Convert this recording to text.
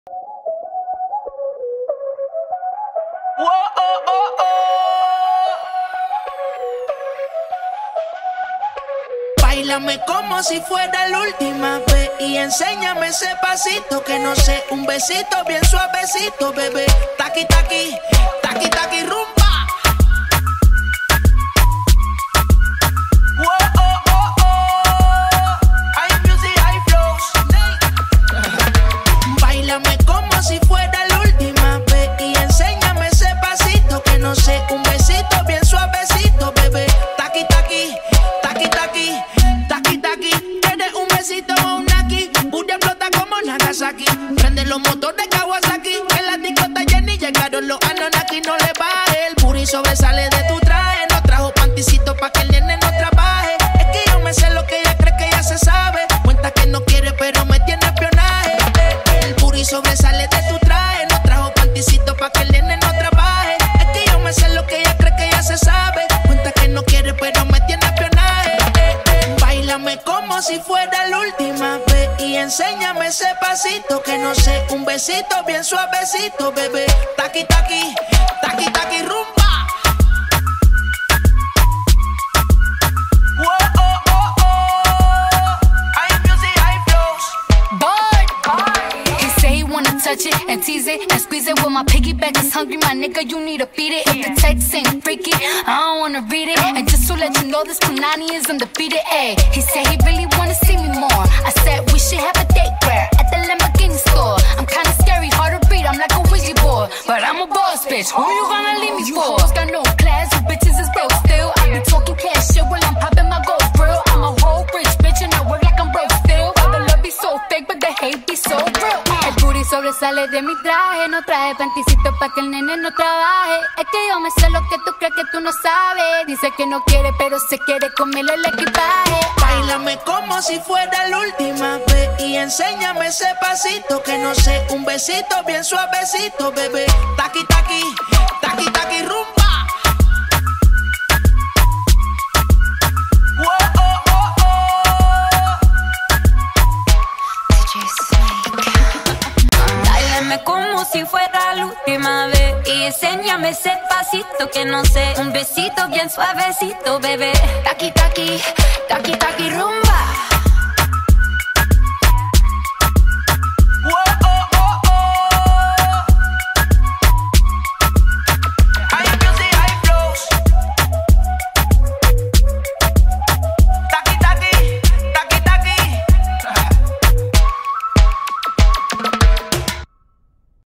Báilame como si fuera la última vez y enséñame ese pasito que no sé, un besito bien suavecito, bebé. Taqui, taqui, taqui, taqui, rumba. Báilame como si fuera la última vez y enséñame ese pasito que no sé, un besito bien suavecito, bebé. Taqui, taqui, taqui, taqui, taqui, taqui. Tienes un besito o un aquí, Buria explota como Nagasaki. Prende los motores Kawasaki, en la discota Jenny llegaron los Anonaki. No le baje, el booty sobresale de tu traje. No trajo panticito pa' que el nene no trabaje. Es que yo me sé lo que ella cree que ya se sabe. Cuenta que no quiere pero me tiene espionaje. El booty sobresale de tu traje. No trajo panticito pa' que el nene no trabaje. Es que yo me sé lo que ella cree que ya se sabe. Cuenta que no quiere pero me tiene espionaje. Báilame como si fuera la última vez y enséñame ese pasito que no sé, un besito bien suavecito, bebé. Taqui, taqui, taqui, taqui, rumba. Touch it and tease it and squeeze it. With my piggyback is hungry, my nigga, you need to feed it. If the text ain't freaky, I don't wanna read it. And just to let you know, this Punani is undefeated. Ayy, he said he really wanna see me more. I said we should have a date where at the Lamborghini store. I'm kinda scary, hard to read, I'm like a Ouija board, but I'm a boss bitch. Who you gonna leave me for? You got no class, you bitches is broke still. I be talking cash shit while I'm popping my gold grill. I'm a whole rich bitch and I work like I'm broke still. All the love be so fake, but the hate be so real. El booty sobresale de mi traje, no traje panticito pa' que el nene no trabaje. Es que yo me sé lo que tú crees que tú no sabes. Dice que no quiere, pero se quiere comerle el equipaje. Báilame como si fuera la última vez y enséñame ese pasito que no sé, un besito bien suavecito, bebé. Taqui, taqui, taqui, taqui, rumba. Como si fuera la última vez y enséñame ese pasito que no sé, un besito bien suavecito, bebé. Taqui, taqui, taqui, taqui, rumba.